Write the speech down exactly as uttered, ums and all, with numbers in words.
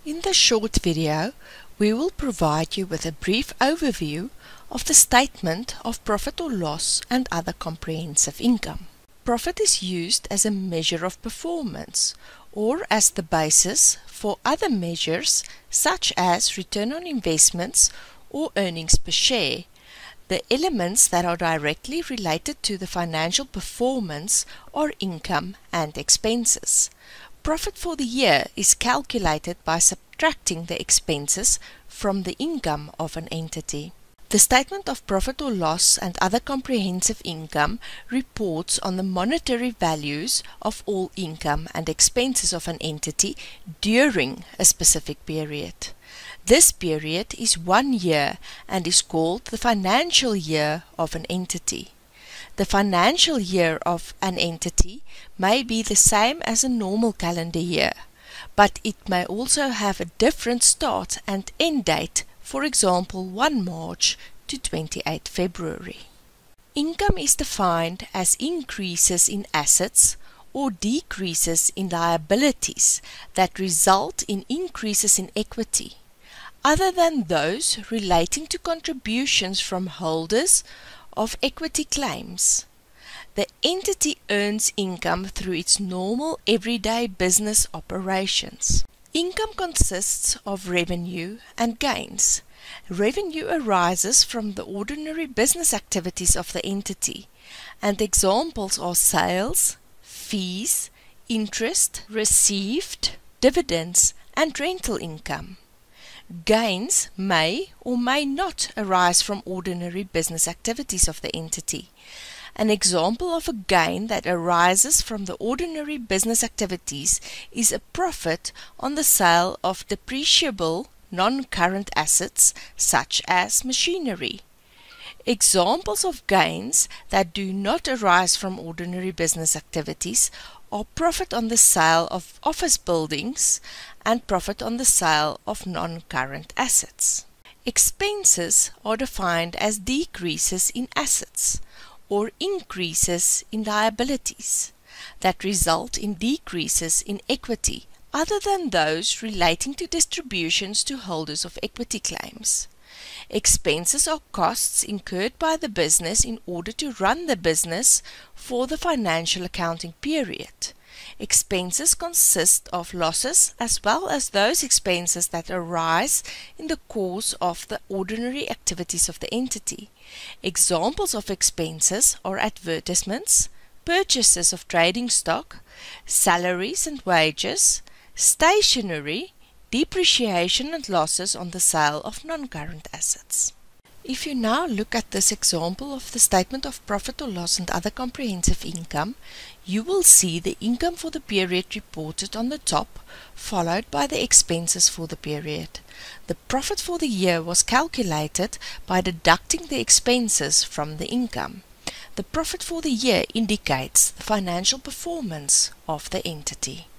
In this short video, we will provide you with a brief overview of the statement of profit or loss and other comprehensive income. Profit is used as a measure of performance or as the basis for other measures such as return on investments or earnings per share, the elements that are directly related to the financial performance are income and expenses. Profit for the year is calculated by subtracting the expenses from the income of an entity. The statement of profit or loss and other comprehensive income reports on the monetary values of all income and expenses of an entity during a specific period. This period is one year and is called the financial year of an entity. The financial year of an entity may be the same as a normal calendar year, but it may also have a different start and end date, for example first March to twenty-eighth February. Income is defined as increases in assets or decreases in liabilities that result in increases in equity, other than those relating to contributions from holders of equity claims. The entity earns income through its normal everyday business operations. Income consists of revenue and gains. Revenue arises from the ordinary business activities of the entity, and examples are sales, fees, interest received, dividends, and rental income. Gains may or may not arise from ordinary business activities of the entity. An example of a gain that arises from the ordinary business activities is a profit on the sale of depreciable non-current assets such as machinery. Examples of gains that do not arise from ordinary business activities are profit on the sale of office buildings and profit on the sale of non-current assets. Expenses are defined as decreases in assets or increases in liabilities that result in decreases in equity other than those relating to distributions to holders of equity claims. Expenses are costs incurred by the business in order to run the business for the financial accounting period. Expenses consist of losses as well as those expenses that arise in the course of the ordinary activities of the entity. Examples of expenses are advertisements, purchases of trading stock, salaries and wages, stationery, depreciation and losses on the sale of non-current assets. If you now look at this example of the statement of profit or loss and other comprehensive income, you will see the income for the period reported on the top, followed by the expenses for the period. The profit for the year was calculated by deducting the expenses from the income. The profit for the year indicates the financial performance of the entity.